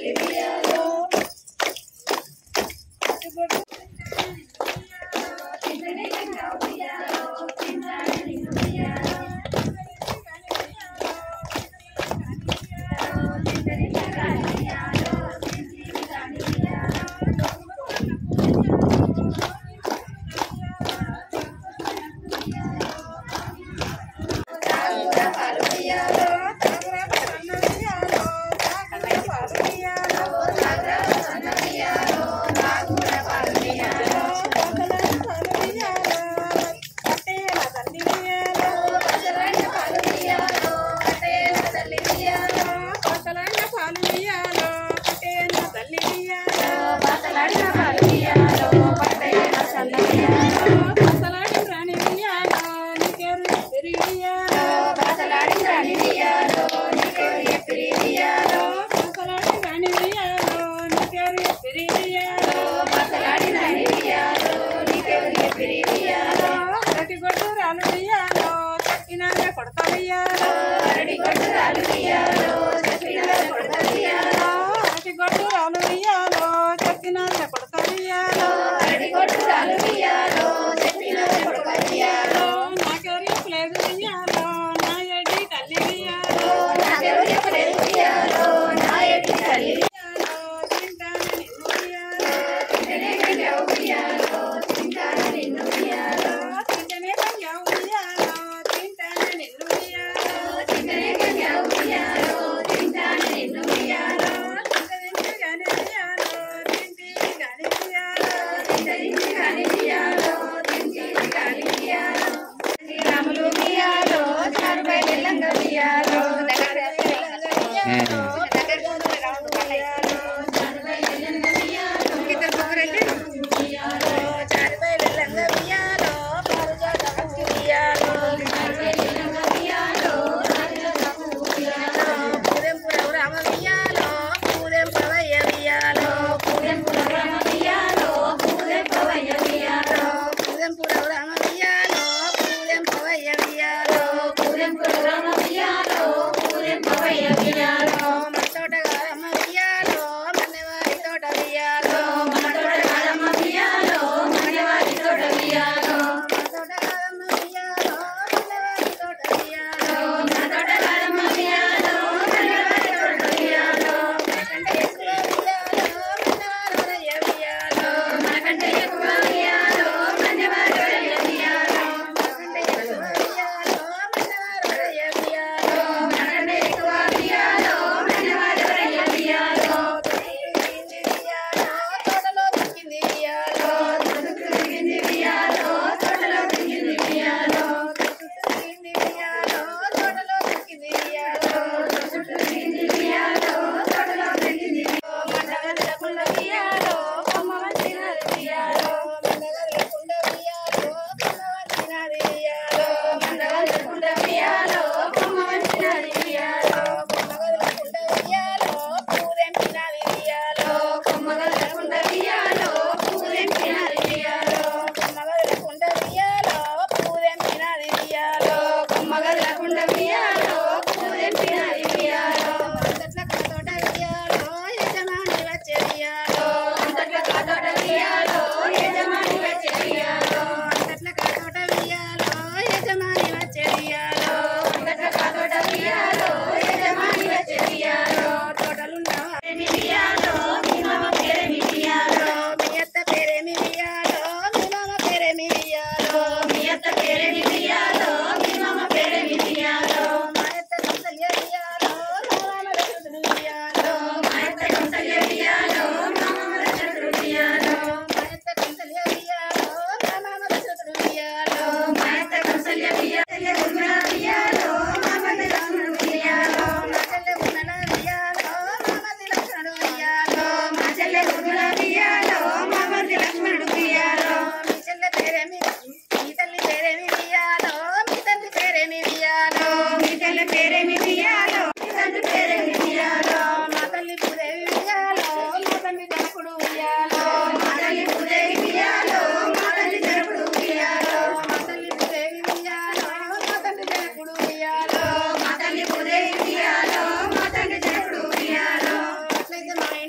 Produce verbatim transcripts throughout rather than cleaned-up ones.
మా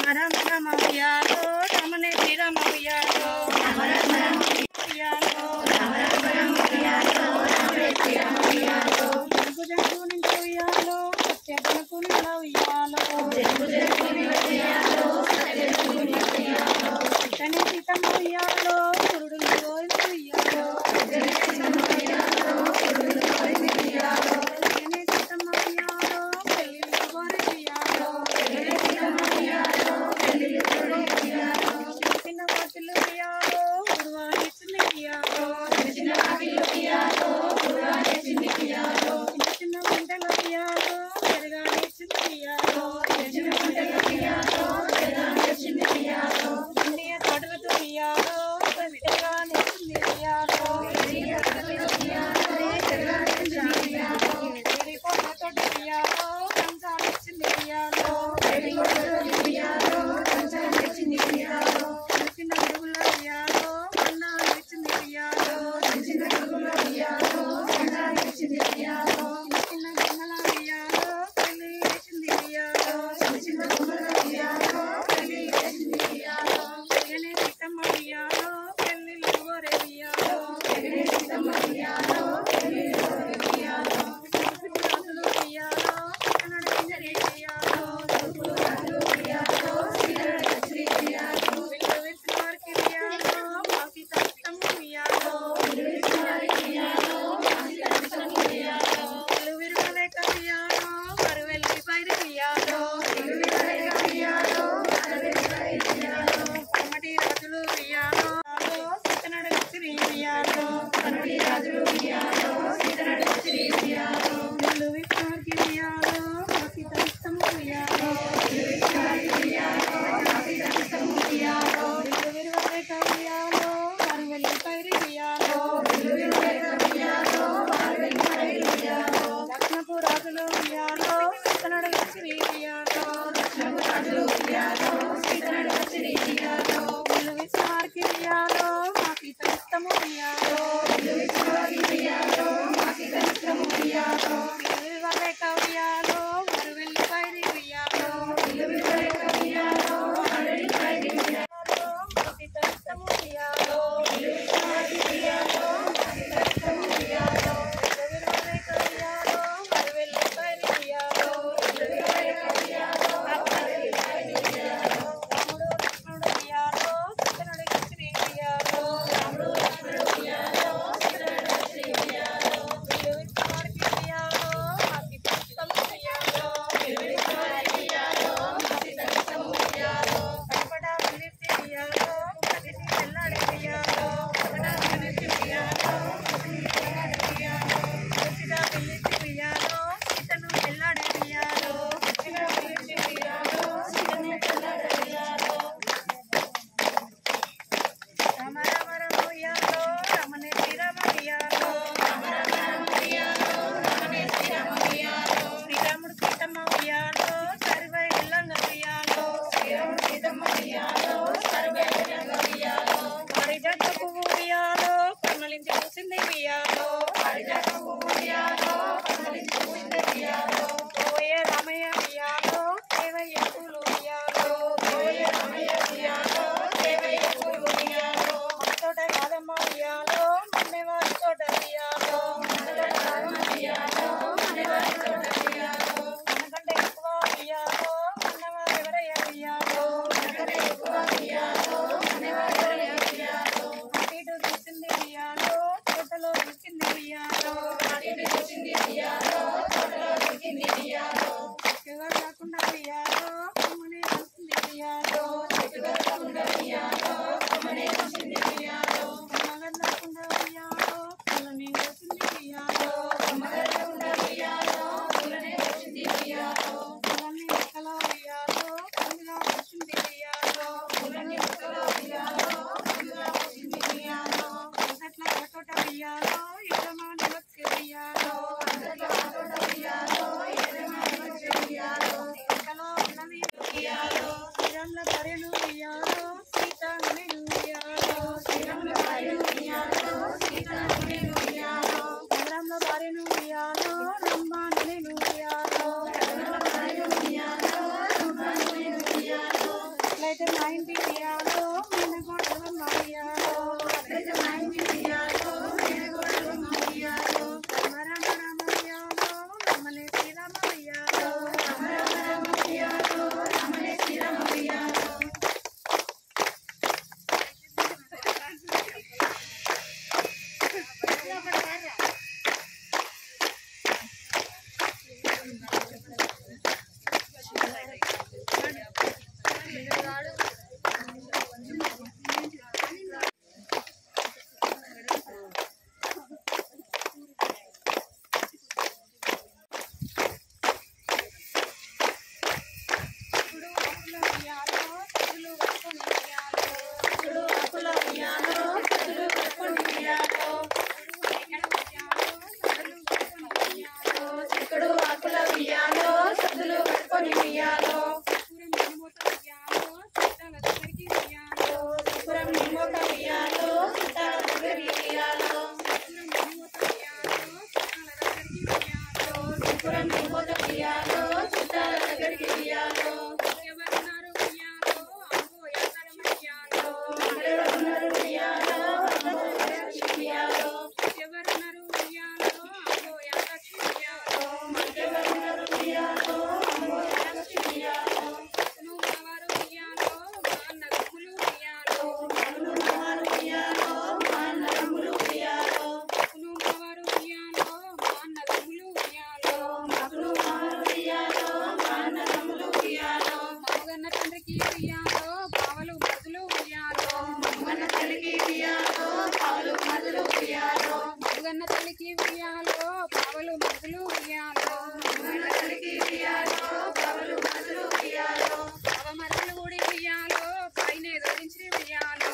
రమ రమ ఉయ్యాలో రమణే శ్రీరమ ఉయ్యాలో రమ రమ రమ ఉయ్యాలో రమ రమ రమ ఉయ్యాలో రమణే శ్రీరమ ఉయ్యాలో జంపు జంపు నిండు ఉయ్యాలో సత్యబలకు నిండా ఉయ్యాలో జంపు జంపు నిండు ఉయ్యాలో సత్యబలకు నిండా ఉయ్యాలో ఇతనే సీతమ్మ ఉయ్యాలో పురుడు గోవింద ఉయ్యాలో ఇతనే సీతమ్మ ఉయ్యాలో పురుడు గోవింద ఉయ్యాలో ఇతనే సీతమ్మ ఉయ్యాలో పెళ్ళిళ్ళు గోరి ఉయ్యాలో ఇతనే సీతమ్మ ఉయ్యాలో పెళ్ళిళ్ళు గోరి ఉయ్యాలో చిన్న వాకిళ్ళు ఉయ్యాలో గురువారి చిన్న ఉయ్యాలో చిన్న వాకిళ్ళు ఉయ్యాలో గురువారి చిన్న ఉయ్యాలో చిన్న గుంటలు ఉయ్యాలో పెరగాలి చిన్న ఉయ్యాలో చిన్న గుంటలు ఉయ్యాలో పెరగాలి చిన్న ఉయ్యాలో అన్నయ్య తోటలతో ఉయ్యాలో పెరగాలి చిన్న ఉయ్యాలో తోటలతో ఉయ్యాలో పెరగాలి చిన్న ఉయ్యాలో కోటలతో ఉయ్యాలో కంచాలి చిన్న ఉయ్యాలో కోటలతో ఉయ్యాలో కంచాలి చిన్న ఉయ్యాలో చిన్న గురుగుల ఉయ్యాలో అన్నాలి చిన్న ఉయ్యాలో చిన్న గురుగుల ఉయ్యాలో అన్నాలి చిన్న ఉయ్యాలో చిన్న గుమ్మల ఉయ్యాలో పెళ్లి చిన్న ఉయ్యాలో చిన్న గుమ్మల ఉయ్యాలో పెళ్లి చిన్న ఉయ్యాలో పెళ్లి సీతమ్మ ఉయ్యాలో పెళ్లిళ్ళు గోరె ఉయ్యాలో పెళ్లి సీతమ్మ ఉయ్యాలో పెళ్లిళ్ళు గోరె ఉయ్యాలో రాజులు ఉయ్యాలో కన్నడ కింజరి ఉయ్యాలో రాజులు ఉయ్యాలో శ్రీరణ శ్రీ ఉయ్యాలో విల్లు విస్మార్కి ఉయ్యాలో మాకి సీతమ్మ ఉయ్యాలో విల్లు విస్మార్కి ఉయ్యాలో మాకి సీతమ్మ ఉయ్యాలో విల్లు విరువలేక ఉయ్యాలో కరువెల్లి పైరి ఉయ్యాలో విల్లు విరువలేక ఉయ్యాలో కరువెల్లి పైరి ఉయ్యాలో కమ్మటి రాజులు ఉయ్యాలో సీతనడ శ్రీ ఉయ్యాలో కన్నడి రాజులు ఉయ్యాలో సీతనడ శ్రీ ఉయ్యాలో విల్లు విస్మార్కి ఉయ్యాలో మాకి సీతమ్మ ఉయ్యాలో విల్లు విస్మార్కి ఉయ్యాలో మాకి సీతమ్మ ఉయ్యాలో విల్లు విరువలేక ఉయ్యాలో కరువెల్లి పైరి ఉయ్యాలో విల్లు విరువలేక ఉయ్యాలో కరువెల్లి పైరి ఉయ్యాలో దక్షిణపు రాజులు ఉయ్యాలో సీతనడ శ్రీ ఉయ్యాలో దక్షిణపు రాజులు ఉయ్యాలో సీతనడ శ్రీ ఉయ్యాలో విల్లు విస్మార్కి ఉయ్యాలో మాకి సీతమ్మ ఉయ్యాలో విల్లు విస్మార్కి ఉయ్యాలో మాకి సీతమ్మ ఉయ్యాలో విల్లు విరువలేక ఉయ్యాలో కరువెల్లి పైరి ఉయ్యాలో విల్లు విరువలేక ఉయ్యాలో కరువెల్లి పైరి ఉయ్యాలో మాకి సీతమ్మ ఉయ్యాలో విల్లు విస్మార్కి ఉయ్యాలో మాకి సీతమ్మ ఉయ్యాలో విల్లు విరువలేక ఉయ్యాలో కరువెల్లి పైరి ఉయ్యాలో విల్లు విరువలేక ఉయ్యాలో కరువెల్లి పైరి ఉయ్యాలో తల్లికి ఉయ్యాలో పావలు మరుదులు ఉయ్యాలో మమ్మన్న తల్లికి ఉయ్యాలో పావలు మరుదులు ఉయ్యాలో మరుగన్న తల్లికి ఉయ్యాలో పావలు మరుదులు ఉయ్యాలో మమ్మన్న తల్లికి ఉయ్యాలో పావలు మరుదులు ఉయ్యాలో పావ మరుదులు కూడా ఉయ్యాలో పైన ధరించి ఉయ్యాలో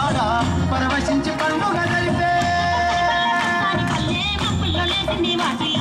పరవశించి పండుగ జరిపే